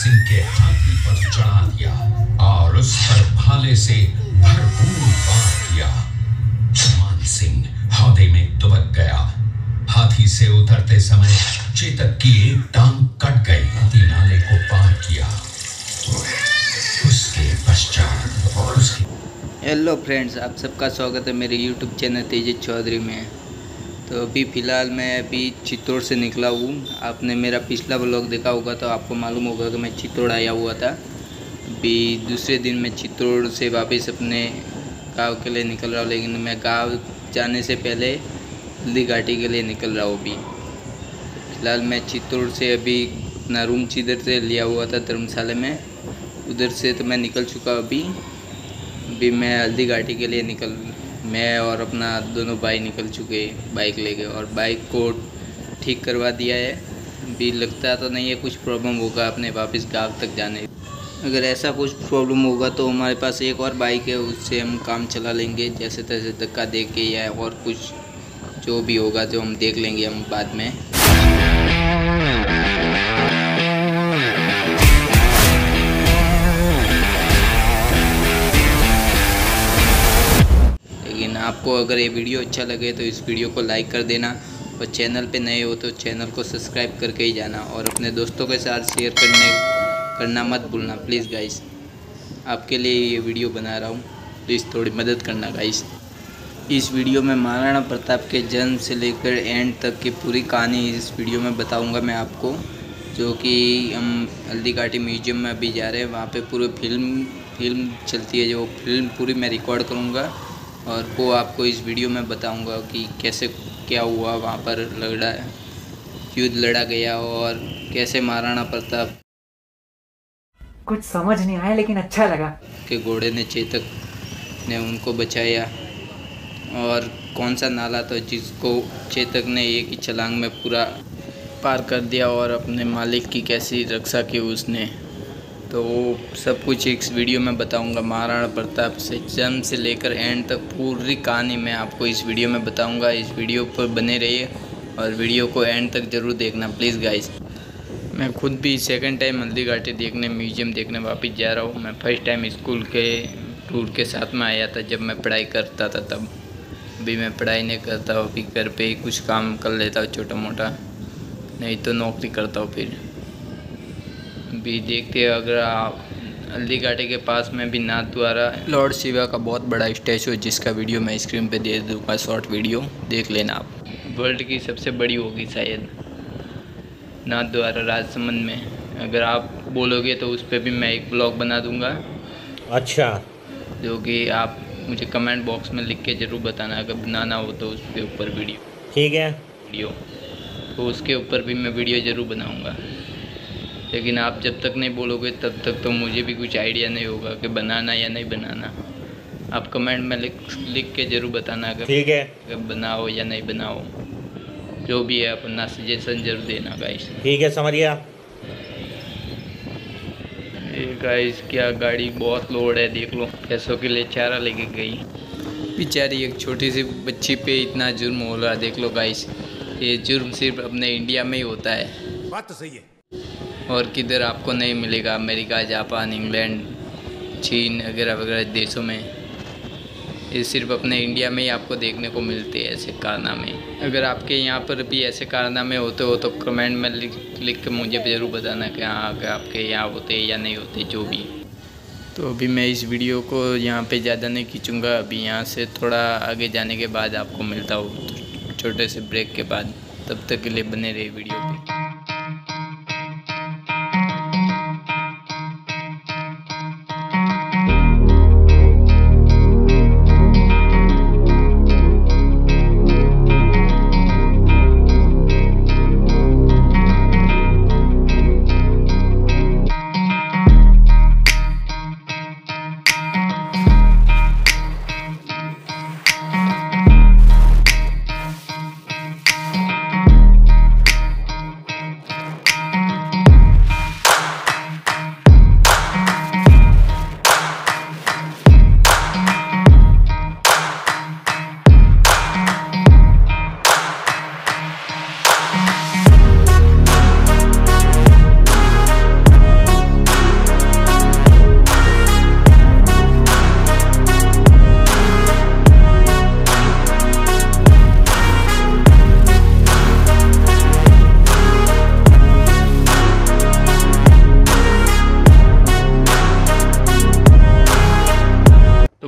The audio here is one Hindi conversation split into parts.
सिंह के हाथी पर चढ़ा दिया और उस पर भाले से भरपूर वार किया। मान सिंह हौदे में दुबक गया। हाथी से उतरते समय चेतक की एक टांग कट गई। हाथी नाले को पार किया। उसके पश्चात हेलो फ्रेंड्स, आप सबका स्वागत है मेरे यूट्यूब चैनल तेजस चौधरी में। तो अभी फ़िलहाल मैं चित्तौड़ से निकला हूँ। आपने मेरा पिछला व्लॉग देखा होगा तो आपको मालूम होगा कि मैं चित्तौड़ आया हुआ था। अभी दूसरे दिन मैं चित्तौड़ से वापस अपने गांव के लिए निकल रहा हूँ, लेकिन मैं गांव जाने से पहले हल्दी घाटी के लिए निकल रहा हूँ। अभी फ़िलहाल मैं चित्तौड़ से अभी अपना रूम इधर से लिया हुआ था धर्मशाला में, उधर से तो मैं निकल चुका। अभी मैं हल्दी घाटी के लिए मैं और अपना दोनों भाई निकल चुके बाइक लेके, और बाइक को ठीक करवा दिया है। अभी लगता तो नहीं है कुछ प्रॉब्लम होगा अपने वापस गांव तक जाने। अगर ऐसा कुछ प्रॉब्लम होगा तो हमारे पास एक और बाइक है, उससे हम काम चला लेंगे जैसे तैसे धक्का दे के, या और कुछ जो भी होगा जो हम देख लेंगे हम बाद में। आपको अगर ये वीडियो अच्छा लगे तो इस वीडियो को लाइक कर देना, और चैनल पे नए हो तो चैनल को सब्सक्राइब करके ही जाना, और अपने दोस्तों के साथ शेयर करना मत भूलना प्लीज़ गाइस। आपके लिए ये वीडियो बना रहा हूँ, प्लीज़ थोड़ी मदद करना गाइस। इस वीडियो में महाराणा प्रताप के जन्म से लेकर एंड तक की पूरी कहानी इस वीडियो में बताऊँगा मैं आपको, जो कि हम हल्दी घाटी म्यूजियम में अभी जा रहे हैं। वहाँ पर पूरी फिल्म चलती है, जो फिल्म पूरी मैं रिकॉर्ड करूँगा और वो आपको इस वीडियो में बताऊंगा कि कैसे क्या हुआ वहाँ पर, युद्ध लड़ा गया और कैसे महाराणा प्रताप कुछ समझ नहीं आया लेकिन अच्छा लगा के घोड़े ने चेतक ने उनको बचाया, और कौन सा नाला था जिसको चेतक ने एक ही छलांग में पूरा पार कर दिया, और अपने मालिक की कैसी रक्षा की उसने। तो सब कुछ इस वीडियो में बताऊंगा। महाराणा प्रताप से जन्म से लेकर एंड तक पूरी कहानी मैं आपको इस वीडियो में बताऊंगा। इस वीडियो पर बने रहिए और वीडियो को एंड तक ज़रूर देखना प्लीज़ गाइस। मैं खुद भी सेकंड टाइम हल्दी घाटी देखने, म्यूजियम देखने वापस जा रहा हूँ। मैं फर्स्ट टाइम स्कूल के टूर के साथ में आया था जब मैं पढ़ाई करता था तब। अभी मैं पढ़ाई नहीं करता हूँ, अभी घर पे ही कुछ काम कर लेता हूँ छोटा मोटा, नहीं तो नौकरी करता हूँ। फिर भी देखते हैं, अगर आप हल्दी घाटी के पास में भी नाथ द्वारा लॉर्ड शिवा का बहुत बड़ा स्टैचू है, जिसका वीडियो मैं स्क्रीन पे दे दूँगा, शॉर्ट वीडियो देख लेना आप। वर्ल्ड की सबसे बड़ी होगी शायद नाथ द्वारा राजसमंद में। अगर आप बोलोगे तो उस पर भी मैं एक ब्लॉग बना दूँगा। अच्छा, जो कि आप मुझे कमेंट बॉक्स में लिख के ज़रूर बताना अगर बनाना हो तो उसके ऊपर वीडियो। ठीक है, वीडियो तो उसके ऊपर भी मैं वीडियो ज़रूर बनाऊँगा, लेकिन आप जब तक नहीं बोलोगे तब तक तो मुझे भी कुछ आइडिया नहीं होगा कि बनाना या नहीं बनाना। आप कमेंट में लिख के ज़रूर बताना अगर ठीक है, अगर बनाओ या नहीं बनाओ, जो भी है अपना सजेशन जरूर देना गाइस। ठीक है, समझ गया। ये गाइस क्या गाड़ी बहुत लोड है, देख लो। पैसों के लिए चारा लेके गई बेचारी एक छोटी सी बच्ची पे इतना जुर्म हो रहा, देख लो गाइस। ये जुर्म सिर्फ अपने इंडिया में ही होता है, बात तो सही है, और किधर आपको नहीं मिलेगा। अमेरिका, जापान, इंग्लैंड, चीन वगैरह वगैरह देशों में, ये सिर्फ अपने इंडिया में ही आपको देखने को मिलते हैं ऐसे कारनामे। अगर आपके यहाँ पर भी ऐसे कारनामे होते हो तो कमेंट में लिख के मुझे ज़रूर बताना कि हाँ अगर आपके यहाँ होते या नहीं होते, जो भी। तो अभी मैं इस वीडियो को यहाँ पे ज़्यादा नहीं खींचूँगा। अभी यहाँ से थोड़ा आगे जाने के बाद आपको मिलता हूँ छोटे से ब्रेक के बाद। तब तक के लिए बने रहे वीडियो पे।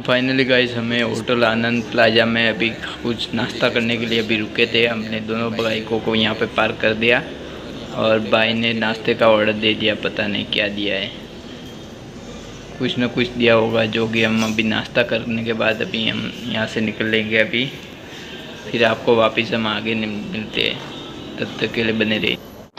फाइनली गाइस हमें होटल आनंद प्लाजा में अभी कुछ नाश्ता करने के लिए अभी रुके थे। हमने दोनों बाइकों को यहाँ पे पार्क कर दिया और भाई ने नाश्ते का ऑर्डर दे दिया। पता नहीं क्या दिया है, कुछ ना कुछ दिया होगा, जो कि हम अभी नाश्ता करने के बाद अभी हम यहाँ से निकल लेंगे। अभी फिर आपको वापस हम आगे मिलते हैं, तब तक के लिए बने रहिए।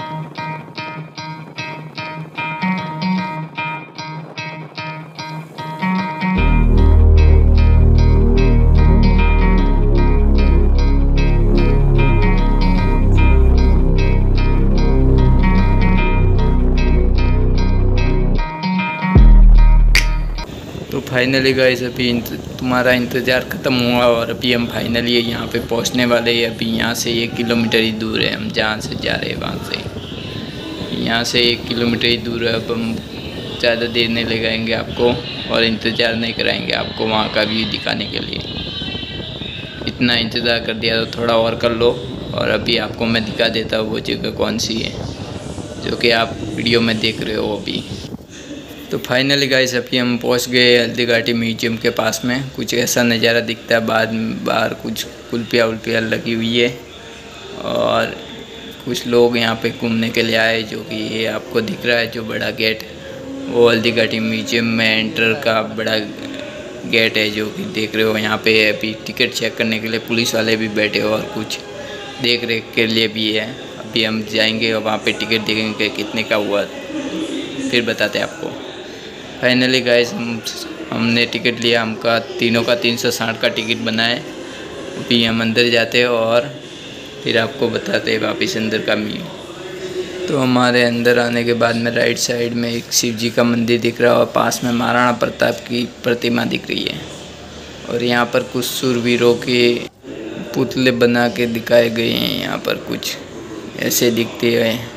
तो फाइनली गाइस अभी तुम्हारा इंतज़ार ख़त्म हुआ और अभी हम फाइनली यहाँ पे पहुँचने वाले हैं। अभी यहाँ से 1 किलोमीटर ही दूर है, हम जहाँ से जा रहे हैं वहाँ से यहाँ से 1 किलोमीटर ही दूर है। अब हम ज़्यादा देर नहीं लगाएंगे आपको और इंतज़ार नहीं कराएंगे आपको वहाँ का व्यू दिखाने के लिए। इतना इंतज़ार कर दिया तो थोड़ा और कर लो। और अभी आपको मैं दिखा देता हूँ वो जगह कौन सी है, जो कि आप वीडियो में देख रहे हो अभी। तो फाइनली गाइस अभी हम पहुंच गए हल्दीघाटी म्यूजियम के पास में। कुछ ऐसा नज़ारा दिखता है, बाहर कुछ कुल्फिया उल्फिया लगी हुई है और कुछ लोग यहाँ पे घूमने के लिए आए, जो कि ये आपको दिख रहा है जो बड़ा गेट, वो हल्दीघाटी म्यूजियम में एंटर का बड़ा गेट है, जो कि देख रहे हो। यहाँ पे अभी टिकट चेक करने के लिए पुलिस वाले भी बैठे हो और कुछ देख रेख के लिए भी है। अभी हम जाएंगे और वहाँ पे टिकट देखेंगे कितने का हुआ, फिर बताते हैं आपको। फाइनली गाइस हमने टिकट लिया, हमका तीनों का 360 का टिकट बना है। अभी हम अंदर जाते हैं और फिर आपको बताते हैं वापस अंदर का व्यू। तो हमारे अंदर आने के बाद में राइट साइड में एक शिव जी का मंदिर दिख रहा है और पास में महाराणा प्रताप की प्रतिमा दिख रही है। और यहाँ पर कुछ शूरवीरों के पुतले बना के दिखाए गए हैं, यहाँ पर कुछ ऐसे दिखते हैं।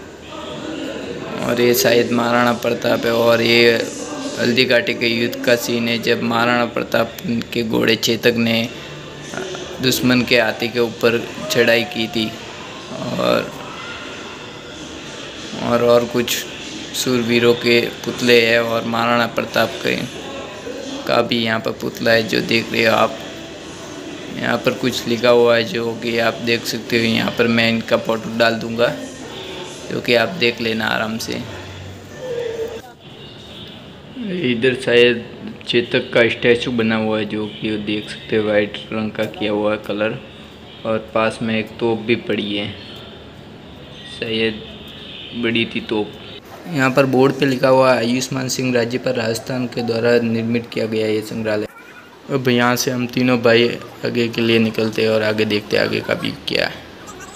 और ये शायद महाराणा प्रताप है और ये हल्दीघाटी के युद्ध का सीन है, जब महाराणा प्रताप के घोड़े चेतक ने दुश्मन के हाथी के ऊपर चढ़ाई की थी। और कुछ शूरवीरों के पुतले हैं और महाराणा प्रताप का भी यहाँ पर पुतला है, जो देख रहे हो आप। यहाँ पर कुछ लिखा हुआ है जो कि आप देख सकते हो। यहाँ पर मैं इनका फ़ोटो डाल दूँगा, जो कि आप देख लेना आराम से। इधर शायद चेतक का स्टैचू बना हुआ है, जो कि देख सकते हो वाइट रंग का किया हुआ है कलर। और पास में एक तोप भी पड़ी है, शायद बड़ी थी तोप। यहाँ पर बोर्ड पे लिखा हुआ है आयुष्मान सिंह राज्यपाल राजस्थान के द्वारा निर्मित किया गया ये संग्रहालय। अब यहाँ से हम तीनों भाई आगे के लिए निकलते हैं और आगे देखते हैं आगे का भी क्या है।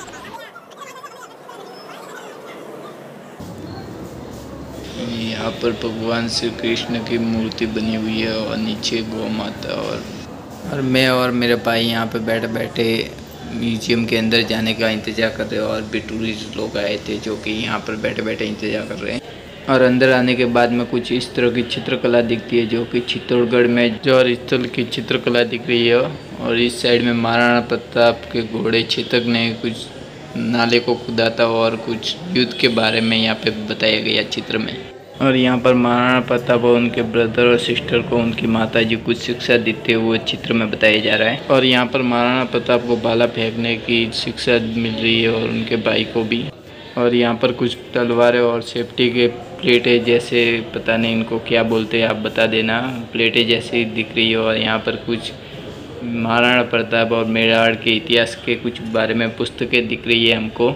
यहाँ पर भगवान श्री कृष्ण की मूर्ति बनी हुई है और नीचे गौ माता और मैं और मेरे भाई यहाँ पे बैठे बैठे म्यूजियम के अंदर जाने का इंतज़ार कर रहे हैं। और भी टूरिस्ट लोग आए थे जो कि यहाँ पर बैठे बैठे इंतज़ार कर रहे हैं। और अंदर आने के बाद में कुछ इस तरह की चित्रकला दिखती है, जो कि चित्तौड़गढ़ में जौहर स्थल की चित्रकला दिख रही है। और इस साइड में महाराणा प्रताप के घोड़े चेतक ने कुछ नाले को खुदा था और कुछ युद्ध के बारे में यहाँ पे बताया गया चित्र में। और यहाँ पर महाराणा प्रताप और उनके ब्रदर और सिस्टर को उनकी माता जी कुछ शिक्षा देते हुए चित्र में बताया जा रहा है। और यहाँ पर महाराणा प्रताप को भाला फेंकने की शिक्षा मिल रही है और उनके भाई को भी। और यहाँ पर कुछ तलवारें और सेफ्टी के प्लेटें जैसे, पता नहीं इनको क्या बोलते हैं, आप बता देना, प्लेटें जैसी दिख रही है। और यहाँ पर कुछ महाराणा प्रताप और मेवाड़ के इतिहास के कुछ बारे में पुस्तकें दिख रही है हमको।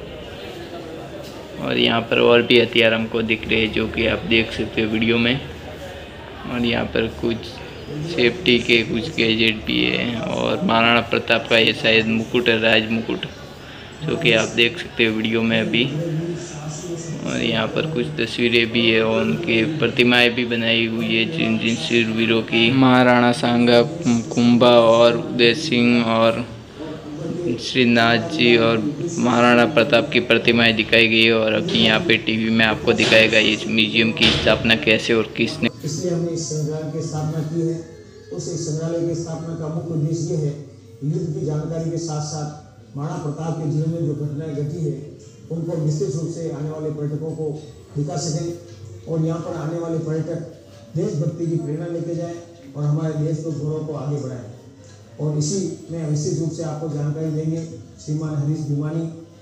और यहाँ पर और भी हथियार हमको दिख रहे हैं, जो कि आप देख सकते हो वीडियो में। और यहाँ पर कुछ सेफ्टी के कुछ गैजेट भी है। और महाराणा प्रताप का ये शायद मुकुट है, राज मुकुट, जो कि आप देख सकते हो वीडियो में अभी। और यहाँ पर कुछ तस्वीरें भी है और उनके प्रतिमाएं भी बनाई हुई है जिन जिन शूरवीरों की। महाराणा सांगा, कुंभा और उदय सिंह और श्रीनाथ जी और महाराणा प्रताप की प्रतिमाएं दिखाई गई है। और अभी यहाँ पे टीवी में आपको दिखाएगा इस म्यूजियम की स्थापना कैसे और किसने। इसलिए हमने इस संग्रहालय की स्थापना की है। उस संग्रहालय की स्थापना का मुख्य उद्देश्य ये है, युद्ध की जानकारी के साथ साथ महाराणा प्रताप के जीवन में जो घटनाएं घटी है उनको निश्चित रूप से आने वाले पर्यटकों को दिखा सकें और यहाँ पर आने वाले पर्यटक देशभक्ति की प्रेरणा लेके जाएं और हमारे देश को गौरव को आगे बढ़ाएं। और इसी में विशेष रूप से आपको जानकारी देंगे श्रीमान हरीश भिमानी।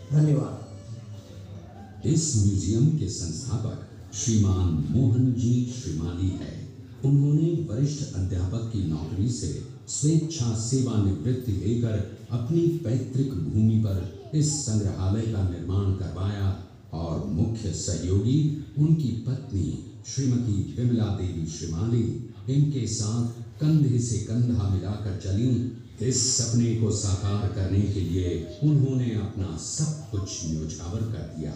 धन्यवाद। इस म्यूजियम के संस्थापक श्रीमान मोहन जी श्रीमाली है। उन्होंने वरिष्ठ अध्यापक की नौकरी से स्वेच्छा सेवानिवृत्ति लेकर अपनी पैतृक भूमि पर इस संग्रहालय का निर्माण करवाया और मुख्य सहयोगी उनकी पत्नी श्रीमती विमला देवी श्रीमाली इनके साथ कंधे से कंधा मिलाकर चली। इस सपने को साकार करने के लिए उन्होंने अपना सब कुछ न्योछावर कर दिया।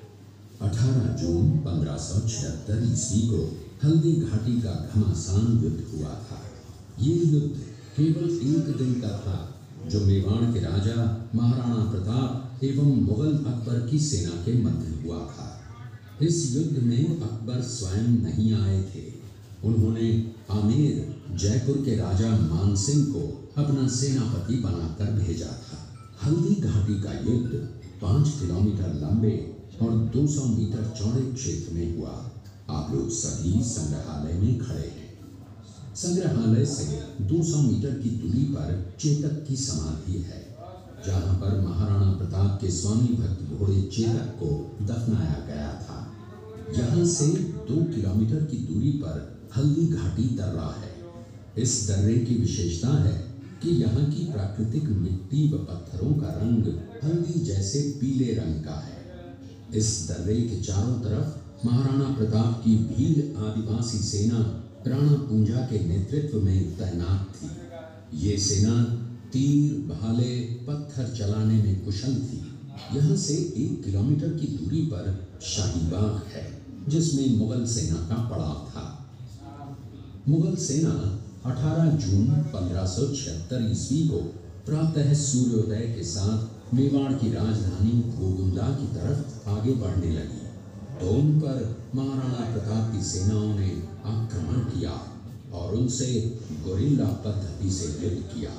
18 जून 1576 ईस्वी को हल्दी घाटी का घमासान युद्ध हुआ था। ये युद्ध केवल एक दिन का था, जो मेवाड़ के राजा महाराणा प्रताप एवं मुगल अकबर की सेना के मध्य हुआ था। इस युद्ध में अकबर स्वयं नहीं आए थे। उन्होंने आमेर जयपुर के राजा मानसिंह को अपना सेनापति बनाकर भेजा था। हल्दी घाटी का युद्ध 5 किलोमीटर लंबे और 200 मीटर चौड़े क्षेत्र में हुआ। आप लोग सभी संग्रहालय में खड़े हैं। संग्रहालय से 200 मीटर की दूरी पर चेतक की समाधि है, जहां पर महाराणा प्रताप के स्वामी भक्त घोड़े चेतक को दफनाया गया था। यहां से 2 किलोमीटर की दूरी पर हल्दी घाटी दर्रा है। इस दर्रे की विशेषता है कि यहाँ की प्राकृतिक मिट्टी व पत्थरों का रंग हल्दी जैसे पीले रंग का है। इस दर्रे के चारों तरफ महाराणा प्रताप की भील आदिवासी सेना राणा पूंजा के नेतृत्व में तैनात थी। ये सेना तीर, भाले, पत्थर चलाने में कुशल थी। यहाँ से 1 किलोमीटर की दूरी पर शाही बाग है, जिसमें मुगल सेना का पड़ाव था। मुगल सेना 18 जून 1576 ईस्वी को प्रातः सूर्योदय के साथ मेवाड़ की राजधानी गोगुंदा की तरफ आगे बढ़ने लगी, तो उन पर महाराणा प्रताप की सेनाओं ने आक्रमण किया और उनसे गोरिल्ला पद्धति से युद्ध किया।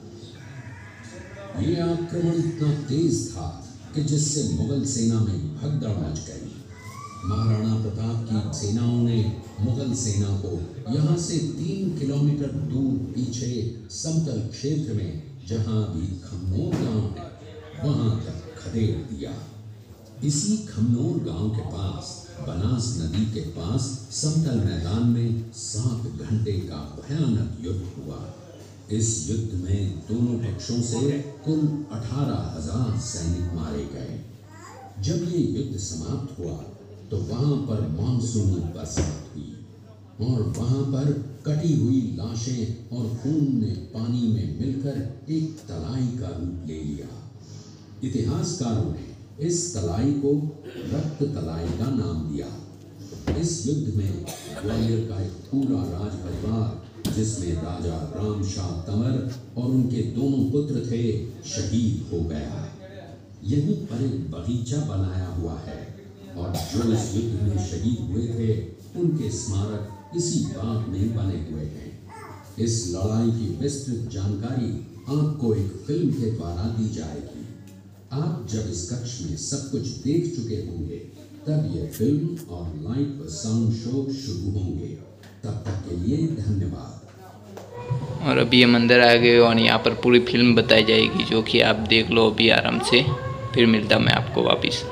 ये आक्रमण इतना तेज था कि जिससे मुगल सेना में भगदड़ मच गई। महाराणा प्रताप की सेनाओं ने मुगल सेना को यहाँ से 3 किलोमीटर दूर पीछे समतल क्षेत्र में, जहाँ अभी खमनोर गांव है, वहां तक खदेड़ दिया। इसी खमनोर गांव के पास बनास नदी के पास समतल मैदान में 7 घंटे का भयानक युद्ध हुआ। इस युद्ध में दोनों पक्षों से कुल 18,000 सैनिक मारे गए। जब ये युद्ध समाप्त हुआ तो वहां पर मानसूनी बरसात हुई और वहां पर कटी हुई लाशें और खून ने पानी में मिलकर एक तलाई का रूप ले लिया। इतिहासकारों ने इस तलाई को रक्त तलाई का नाम दिया। इस युद्ध में ग्वालियर का एक पूरा राज परिवार, जिसमें राजा राम शाह तंवर और उनके दोनों पुत्र थे, शहीद हो गया। यहीं पर एक बगीचा बनाया हुआ है और जो इस युद्ध में शहीद हुए थे, उनके स्मारक इसी बाग में बने हुए हैं। इस लड़ाई की विस्तृत जानकारी आपको एक फिल्म के द्वारा दी जाएगी। आप जब इस कक्ष में सब कुछ देख चुके होंगे, तब यह फिल्म और लाइट व साउंड शो शुरू होंगे। तब तक के लिए धन्यवाद। और अभी ये मंदिर आ गए और यहाँ पर पूरी फिल्म बताई जाएगी, जो कि आप देख लो अभी आराम से। फिर मिलता मैं आपको वापिस।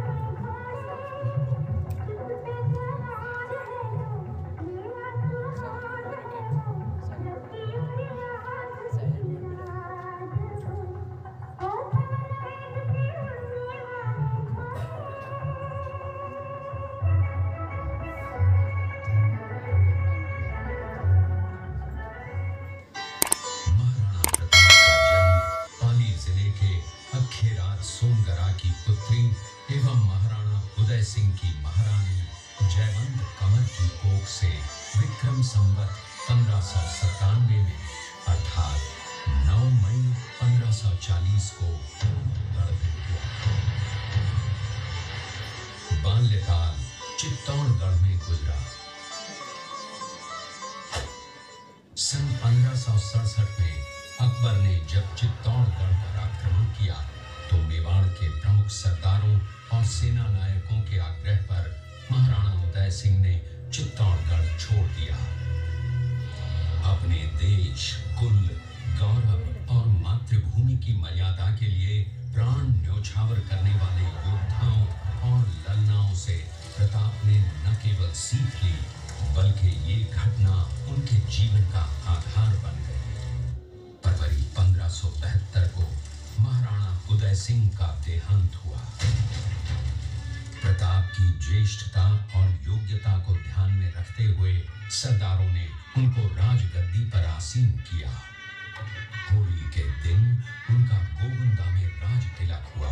सोनगरा की पुत्री एवं महाराणा उदय सिंह की महारानी जयवंत कंवर की कोख से विक्रम संवत 1597 में अर्थात 9 मई 1540 को गढ़ हुआ। बाल्यकाल चित्तौड़गढ़ में गुजरा। सन 1567 में अकबर ने जब चित्तौड़गढ़ पर आक्रमण किया तो मेवाड़ के प्रमुख सरदारों और सेना नायकों के आग्रह पर महाराणा उदय सिंह ने चित्तौड़गढ़ छोड़ दिया। अपने मातृभूमि की मर्यादा के लिए प्राण न्योछावर करने वाले योद्धाओं और ललनाओं से प्रताप ने न केवल सीख ली बल्कि ये घटना उनके जीवन का आधार बन गई। फरवरी 1572 को महाराणा उदय सिंह का देहांत हुआ। प्रताप की ज्येष्ठता और योग्यता को ध्यान में रखते हुए सरदारों ने उनको राजगद्दी पर आसीन किया। होली के दिन उनका गोगुंदा में राज तिलक हुआ।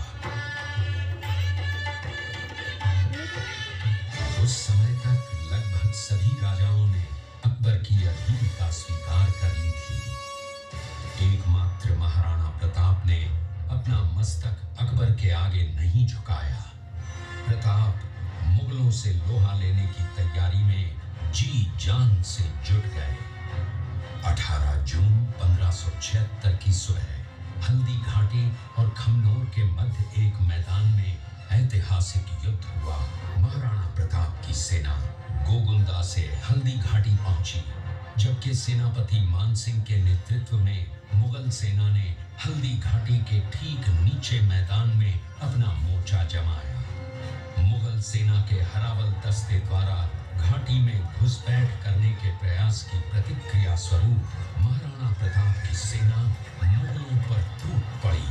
उस समय तक लगभग सभी राजाओं ने अकबर की अधीनता स्वीकार कर ली थी। एकमात्र महाराणा प्रताप ने अपना मस्तक अकबर के आगे नहीं झुकाया। प्रताप मुगलों से लोहा लेने की तैयारी में जी जान से जुट गए। 18 जून 1576 की सुबह हल्दी घाटी और खमनोर के मध्य एक मैदान में ऐतिहासिक युद्ध हुआ। महाराणा प्रताप की सेना गोगुंदा से हल्दी घाटी पहुंची, जबकि सेनापति मानसिंह के नेतृत्व में मुगल सेना ने हल्दी घाटी के ठीक नीचे मैदान में अपना मोर्चा जमाया। मुगल सेना के हरावल दस्ते द्वारा घाटी में घुसपैठ करने के प्रयास की प्रतिक्रिया स्वरूप महाराणा प्रताप की सेना मुगलों पर टूट पड़ी।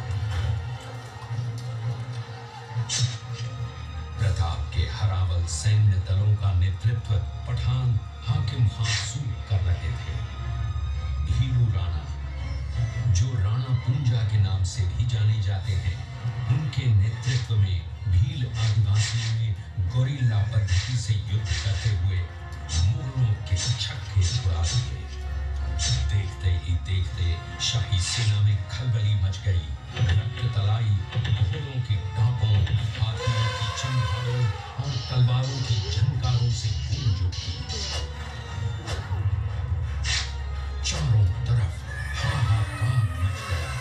प्रताप के हरावल सैन्य दलों का नेतृत्व पठान हाकिम खान सूर कर रहे थे। भीलू राणा, जो राणा पूंजा के नाम से भी जाने जाते हैं, उनके नेतृत्व में भील आदिवासियों ने गोरिल्ला पद्धति से युद्ध करते हुए मुगलों के छक्के छुड़ा दिए। देखते ही देखते शाही सेना में खलबली मच गई। रक्त तलाई घोड़ों की टापों, हाथियों की चंगारों और तलवारों की झनकारों से गूंज उठी। चारों तरफ हाहाकार मच गया।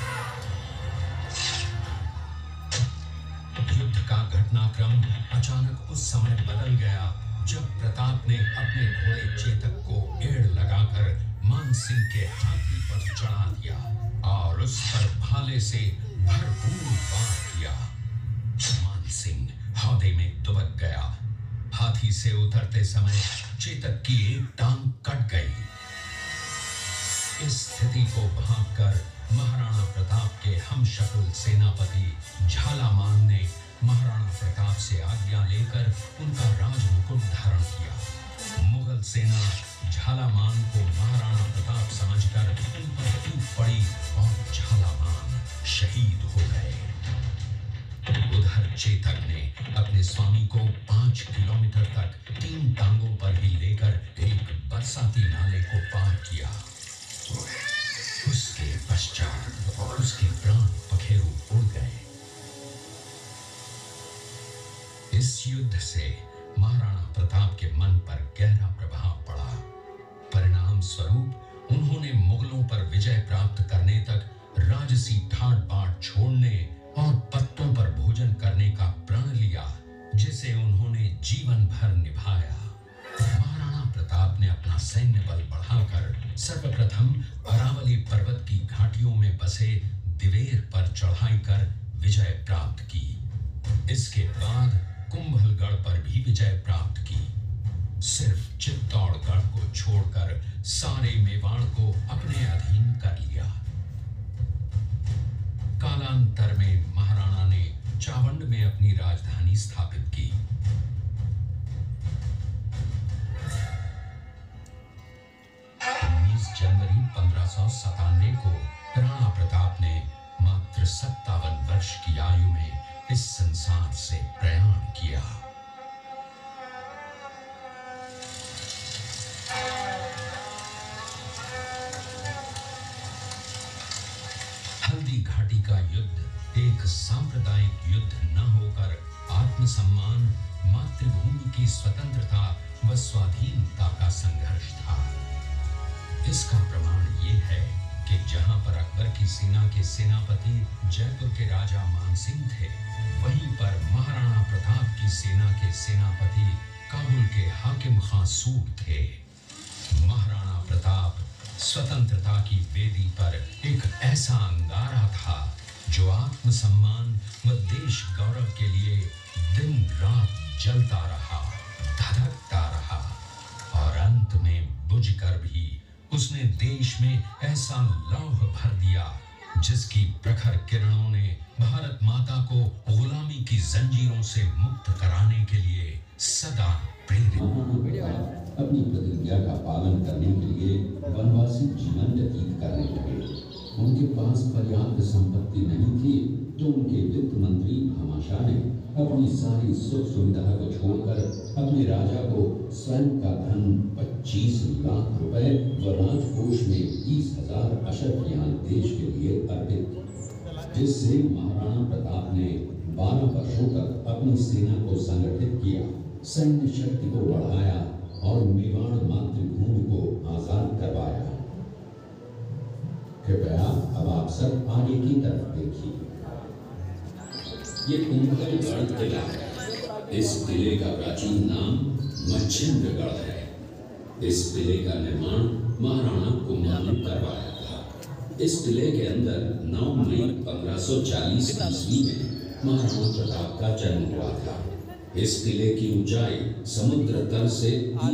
युद्ध का घटनाक्रम अचानक उस समय बदल गया जब प्रताप ने अपने घोड़े चेतक को एड़ लगाकर मानसिंह के हाथी पर चढ़ा दिया और उस पर भाले से भरपूर वार किया। मानसिंह हौदे में दुबक गया। हाथी से उतरते समय चेतक की एक टांग कट गई। इस स्थिति को भांपकर महाराणा प्रताप के हमशक्ल सेनापति झालामान ने महाराणा प्रताप से आज्ञा लेकर उनका राजमुकुट धारण किया। मुगल सेना झालामान को महाराणा प्रताप समझकर उन पर टूट पड़ी और झालामान शहीद हो गए। उधर चेतक ने अपने स्वामी को 5 किलोमीटर तक 3 टांगों पर ही लेकर एक बरसाती नाले को पार किया। उसके पश्चात उसके प्राण पखेरु उड़ गए। इस युद्ध से महाराणा प्रताप के मन पर गहरा प्रभाव पड़ा। परिणाम स्वरूप उन्होंने मुगलों पर विजय प्राप्त करने तक राजसी ठाट बाट छोड़ने और पत्तों पर भोजन करने का प्रण लिया, जिसे उन्होंने जीवन भर निभाया। महाराणा प्रताप ने अपना सैन्य बल बढ़ाकर सर्वप्रथम अरावली पर्वत की घाटियों में बसे दिवेर पर चढ़ाई कर विजय प्राप्त की। इसके बाद कुंभलगढ़ पर भी विजय प्राप्त की। सिर्फ चित्तौड़गढ़ को छोड़कर सारे मेवाड़ को अपने अधीन कर लिया। कालांतर में महाराणा ने चावंड में अपनी राजधानी स्थापित की। 19 जनवरी 1597 को राणा प्रताप ने मात्र 57 वर्ष की आयु में इस संसार से प्रयाण किया। हल्दी घाटी का युद्ध एक सांप्रदायिक युद्ध न होकर आत्मसम्मान, मातृभूमि की स्वतंत्रता व स्वाधीनता का संघर्ष था। इसका प्रमाण ये है कि जहां पर अकबर की सेना के सेनापति जयपुर के राजा मानसिंह थे, वहीं पर महाराणा प्रताप की सेना के सेनापति काबुल के हाकिम खान सूर थे। महाराणा प्रताप स्वतंत्रता की वेदी पर एक ऐसा अंगारा था जो आत्मसम्मान व देश गौरव के लिए दिन रात जलता रहा, धधकता रहा और अंत में बुझकर भी उसने देश में ऐसा लौह भर दिया जिसकी प्रखर किरणों ने भारत माता को गुलामी की जंजीरों से मुक्त कराने के लिए सदा प्रेरित। अपनी प्रतिज्ञा का पालन करने के लिए वनवासी जीवन व्यतीत करने लगे। उनके पास पर्याप्त संपत्ति नहीं थी तो उनके वित्त मंत्री भामाशाह ने अपनी सारी सुख सुविधा को छोड़कर अपने राजा को स्वयं का धन 25 लाख रुपए व राजकोष में 20,000 अशर्फियान देश के लिए अर्पित, जिससे महाराणा प्रताप ने 12 वर्षों तक अपनी सेना को संगठित किया, सैन्य शक्ति को बढ़ाया और मेवाड़ मातृभूमि को आजाद करवाया। कृपया अब आप सब आगे की तरफ देखिए। ये कुंभलगढ़ किला है। इस किले का प्राचीन नाम मच्छिंद्रगढ़ है। इस किले का निर्माण महाराणा कुंभल ने करवाया था। इस किले के अंदर 9 मई 1540 ईस्वी में महाराणा प्रताप का जन्म हुआ था। इस किले की ऊंचाई समुद्र तल से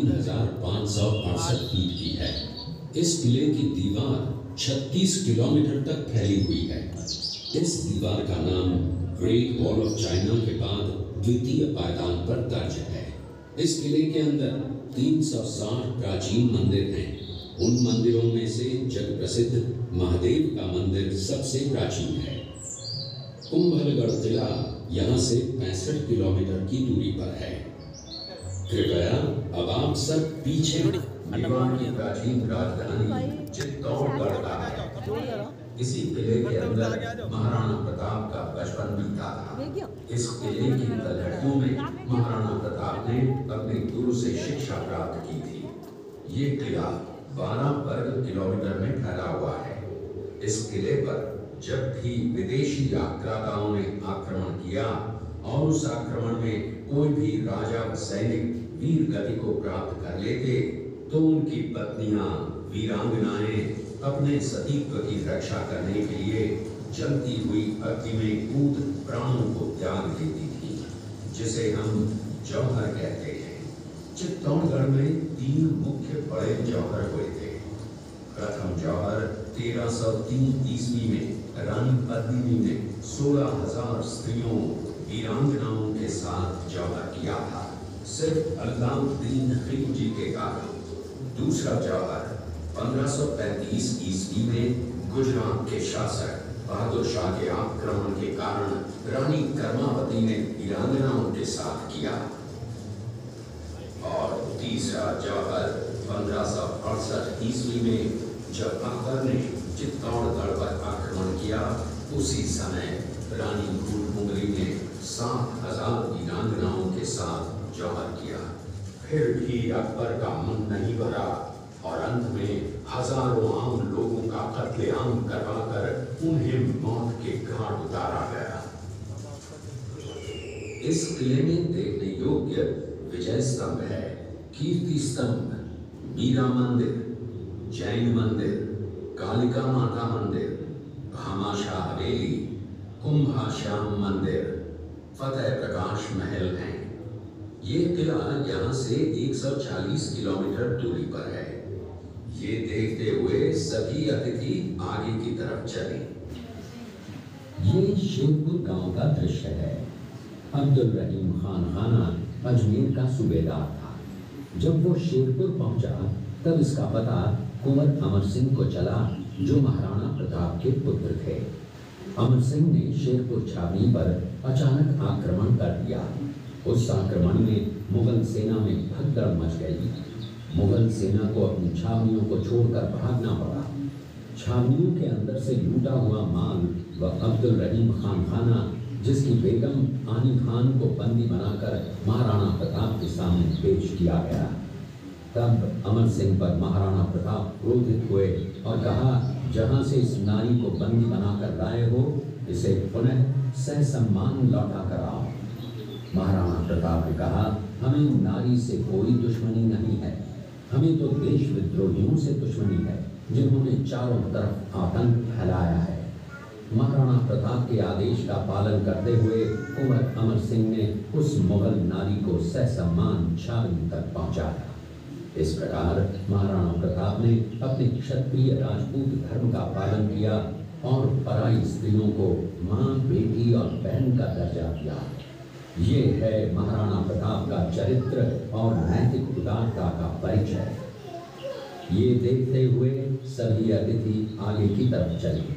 3568 फीट की है। इस किले की दीवार 36 किलोमीटर तक फैली हुई है। इस दीवार का नाम ग्रेट वॉल ऑफ चाइना के बाद द्वितीय पायदान पर दर्ज है। इस किले के अंदर 360 प्राचीन मंदिर हैं। उन मंदिरों में से जग प्रसिद्ध महादेव का मंदिर सबसे प्राचीन है। कुंभलगढ़ किला यहाँ से 65 किलोमीटर की दूरी पर है। कृपया अब आप सब पीछे मेवाड़ की प्राचीन राजधानी चित्तौड़गढ़ का है। इसी किले के अंदर महाराणा प्रताप का बचपन बीता था। इस किले की तलहटियों में महाराणा प्रताप ने अपने गुरु से शिक्षा प्राप्त की थी। ये किला 12 वर्ग किलोमीटर में फैला हुआ है। इस किले पर जब भी विदेशी आक्रांताओं ने आक्रमण किया और उस आक्रमण में कोई भी राजा व सैनिक वीर गति को प्राप्त कर लेते तो उनकी पत्नियां वीरांगनाएं अपने सतीत्व की रक्षा करने के लिए जलती हुई अग्नि में कूद प्राणों को त्याग देती थी, जिसे हम जौहर कहते हैं। चित्तौड़गढ़ में 3 मुख्य बड़े जौहर हुए थे। प्रथम जौहर 1303 ईस्वी में रानी पद्मिनी ने 16,000 स्त्रियों वीरांगनाओं के साथ जौहर किया था, सिर्फ अल्लाउद्दीन खिलजी के कारण। दूसरा जौहर 1535 ईस्वी में गुजरात के शासक बहादुर शाह के आक्रमण के कारण रानी कर्मावती ने वीरांगनाओं के साथ किया। और तीसरा जौहर 1568 ईस्वी में जब अकबर ने चित्तौड़गढ़ पर आक्रमण किया, उसी समय रानी फूलकुंवरी ने 7,000 वीरांगनाओं के साथ जौहर किया। फिर भी अकबर का मन नहीं भरा और अंत में हजारों आम लोगों का कत्लेआम करवाकर उन्हें मौत के घाट उतारा गया। इस किले में देखने योग्य विजय स्तंभ है, कीर्ति स्तंभ, मीरा मंदिर, जैन मंदिर, कालिका माता मंदिर, भामाशाह हवेली, कुंभाश्याम मंदिर, फतेह प्रकाश महल हैं। ये किला यहाँ से 140 किलोमीटर दूरी पर है। ये देखते हुए सभी अतिथि आगे की तरफ चले। ये शेरपुर गांव का दृश्य है। अब्दुल रहीम खान खाना अजमेर का सूबेदार था। जब वो शेरपुर पहुंचा तब इसका पता कुंवर अमर सिंह को चला, जो महाराणा प्रताप के पुत्र थे। अमर सिंह ने शेरपुर छावनी पर अचानक आक्रमण कर दिया। उस आक्रमण में मुगल सेना में भगदड़ मच गई। मुगल सेना को अपनी छावनियों को छोड़कर भागना पड़ा। छावनियों के अंदर से लूटा हुआ माल व अब्दुल रहीम खान खाना, जिसकी बेगम आनी खान को बंदी बनाकर महाराणा प्रताप के सामने पेश किया गया। तब अमर सिंह पर महाराणा प्रताप क्रोधित हुए और कहा, जहां से इस नारी को बंदी बनाकर लाए हो, इसे पुनः ससम्मान लौटा कर आओ। महाराणा प्रताप ने कहा, हमें नारी से कोई दुश्मनी नहीं है, हमें तो देश विद्रोहियों से दुश्मनी है जिन्होंने चारों तरफ आतंक फैलाया है। महाराणा प्रताप के आदेश का पालन करते हुए कुंवर अमर सिंह ने उस मुगल नारी को ससम्मान छावनी तक पहुंचाया। इस प्रकार महाराणा प्रताप ने अपने क्षत्रिय राजपूत धर्म का पालन किया और पराई स्त्रियों को मां, बेटी और बहन का दर्जा दिया। ये है महाराणा प्रताप का चरित्र और नैतिक उदारता का परिचय। ये देखते हुए सभी अतिथि आगे की तरफ चले।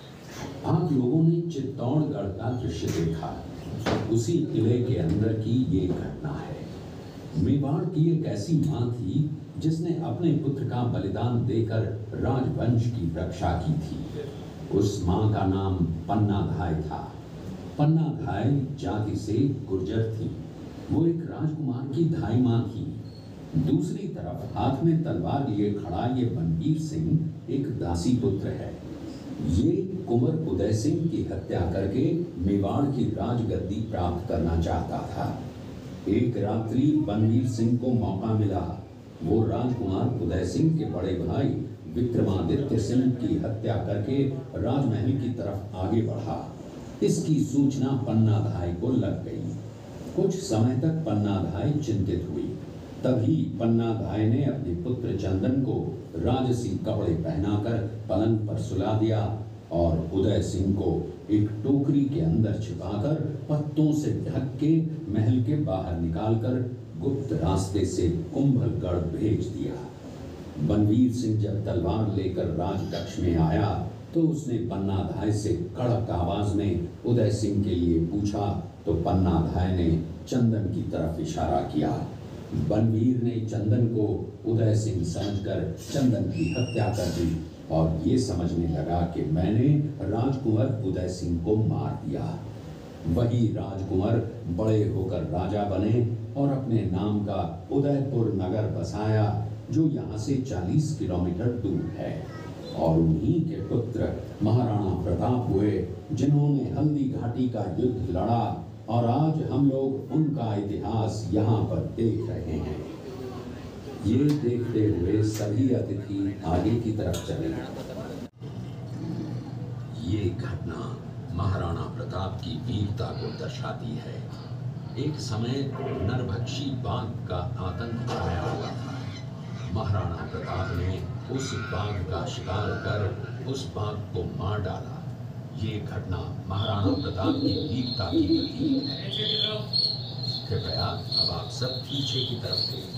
आप लोगों ने चित्तौड़गढ़ का दृश्य देखा। उसी किले के अंदर की ये घटना है। मेवाड़ की एक ऐसी मां थी जिसने अपने पुत्र का बलिदान देकर राजवंश की रक्षा की थी। उस मां का नाम पन्नाधाय था। पन्नाधाय जाति से गुर्जर थी। वो एक राजकुमार की धाई मां थी। दूसरी तरफ हाथ में तलवार लिए खड़ा ये बनवीर सिंह एक दासी पुत्र है। ये कुंवर उदय सिंह की हत्या करके मेवाड़ की राजगद्दी प्राप्त करना चाहता था। एक रात्रि बनवीर सिंह को मौका मिला। वो राजकुमार उदय सिंह के बड़े भाई विक्रमादित्य सिंह की हत्या करके राजमहल की तरफ आगे बढ़ा। इसकी सूचना पन्नाधाय को लग गई। कुछ समय तक पन्नाधाय चिंतित हुई। तभी पन्नाधाय ने अपने पुत्र चंदन को राजसी कपड़े पहनाकर पलंग पर सुला दिया और उदय सिंह को एक टोकरी के अंदर छिपाकर पत्तों से ढक के महल के बाहर निकालकर गुप्त रास्ते से कुंभलगढ़ भेज दिया। बनवीर सिंह जब तलवार लेकर राजकक्ष में आया तो उसने पन्नाधाय से कड़क आवाज में उदय सिंह के लिए पूछा तो पन्नाधाय ने चंदन की तरफ इशारा किया। बनवीर ने चंदन को उदय सिंह समझकर चंदन की हत्या कर दी और ये समझने लगा कि मैंने राजकुंवर उदय सिंह को मार दिया। वही राजकुंवर बड़े होकर राजा बने और अपने नाम का उदयपुर नगर बसाया जो यहाँ से 40 किलोमीटर दूर है। और उन्हीं के पुत्र महाराणा प्रताप हुए जिन्होंने हल्दी घाटी का युद्ध लड़ा और आज हम लोग उनका इतिहास यहाँ पर देख रहे हैं। ये देखते हुए सभी अतिथि आगे की तरफ चले। ये घटना महाराणा प्रताप की वीरता को दर्शाती है। एक समय नरभक्षी बाघ का आतंक छाया हुआ था। महाराणा प्रताप ने उस बाघ का शिकार कर उस बाघ को मार डाला। ये घटना महाराणा प्रताप की वीरता की प्रतीक है। कृपया अब आप सब पीछे की तरफ देखें।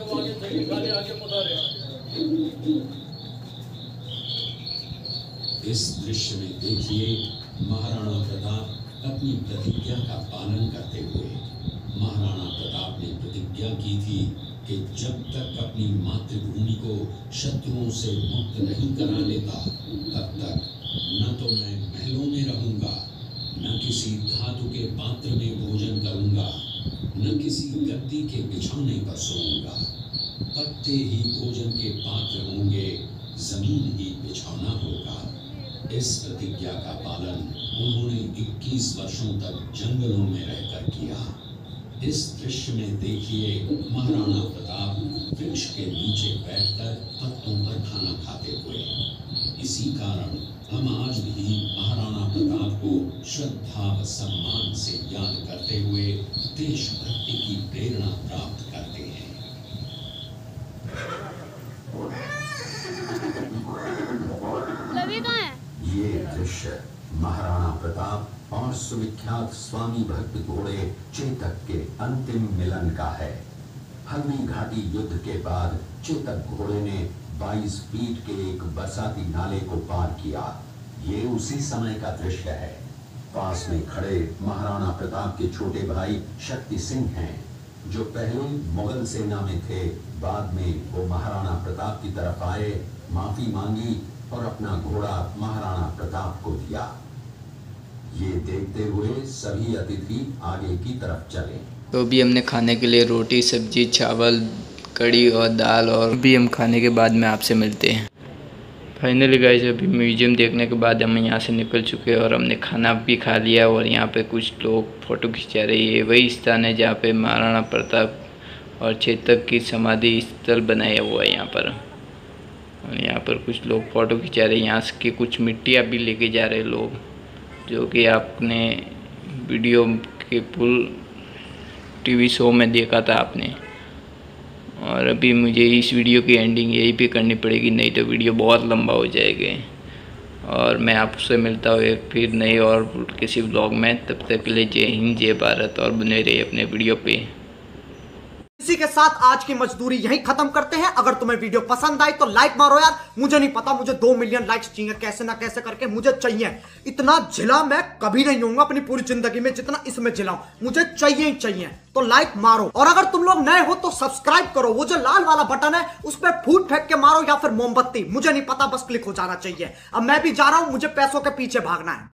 इस दृश्य में देखिए महाराणा प्रताप अपनी प्रतिज्ञा का पालन करते हुए। महाराणा प्रताप ने प्रतिज्ञा की थी कि जब तक अपनी मातृभूमि को शत्रुओं से मुक्त नहीं करा लेता तब तक न तो मैं महलों में रहूंगा, न किसी धातु के पात्र में भोजन करूंगा, न किसी गद्दी के बिछौने पर सोऊंगा। पत्ते ही भोजन के पात्र होंगे, जमीन ही बिछौना होगा। इस प्रतिज्ञा का पालन उन्होंने 21 वर्षों तक जंगलों में रहकर किया। इस दृश्य में देखिए महाराणा प्रताप वृक्ष के नीचे बैठकर पत्तों पर खाना खाते हुए। इसी कारण हम आज भी महाराणा प्रताप को श्रद्धा व सम्मान से याद करते हुए देशभक्ति की प्रेरणा प्राप्त करते हैं। ये दृश्य महाराणा प्रताप और सुविख्यात स्वामी भक्त घोड़े चेतक के अंतिम मिलन का है। हल्दी घाटी युद्ध के बाद चेतक घोड़े ने 22 फीट के एक बरसाती नाले को पार किया। ये उसी समय का दृश्य है। पास में खड़े महाराणा प्रताप के छोटे भाई शक्ति सिंह हैं, जो पहले मुगल सेना में थे। बाद में वो महाराणा प्रताप की तरफ आए, माफी मांगी और अपना घोड़ा महाराणा प्रताप को दिया। ये देखते हुए सभी अतिथि आगे की तरफ चले। तो अभी हमने खाने के लिए रोटी, सब्जी, चावल, कड़ी और दाल, और अभी हम खाने के बाद में आपसे मिलते हैं। फाइनली गाइस अभी म्यूजियम देखने के बाद हम यहाँ से निकल चुके हैं और हमने खाना भी खा लिया और यहाँ पे कुछ लोग फ़ोटो खिंचा रहे हैं। वही स्थान है जहाँ पे महाराणा प्रताप और चेतक की समाधि स्थल बनाया हुआ है यहाँ पर। और यहाँ पर कुछ लोग फ़ोटो खिंचा रहे हैं। यहाँ की कुछ मिट्टियाँ भी लेके जा रहे लोग, जो कि आपने वीडियो के फुल टीवी शो में देखा था आपने। और अभी मुझे इस वीडियो की एंडिंग यही पे करनी पड़ेगी, नहीं तो वीडियो बहुत लंबा हो जाएगा। और मैं आपसे मिलता हूँ फिर नए और किसी ब्लॉग में। तब तक के लिए जय हिंद, जय भारत, और बने रहिए अपने वीडियो पे। इसी के साथ आज की मजदूरी यहीं खत्म करते हैं। अगर तुम्हें वीडियो पसंद आई तो लाइक मारो यार। मुझे नहीं पता, मुझे 2 मिलियन लाइक्स चाहिए, कैसे ना कैसे करके मुझे चाहिए। इतना झिला मैं कभी नहीं होऊंगा अपनी पूरी जिंदगी में जितना इसमें झिलाऊं, मुझे चाहिए ही चाहिए। तो लाइक मारो, और अगर तुम लोग नए हो तो सब्सक्राइब करो। वो जो लाल वाला बटन है उस पर फूट फेंक के मारो या फिर मोमबत्ती, मुझे नहीं पता, बस क्लिक हो जाना चाहिए। अब मैं भी जा रहा हूं, मुझे पैसों के पीछे भागना है।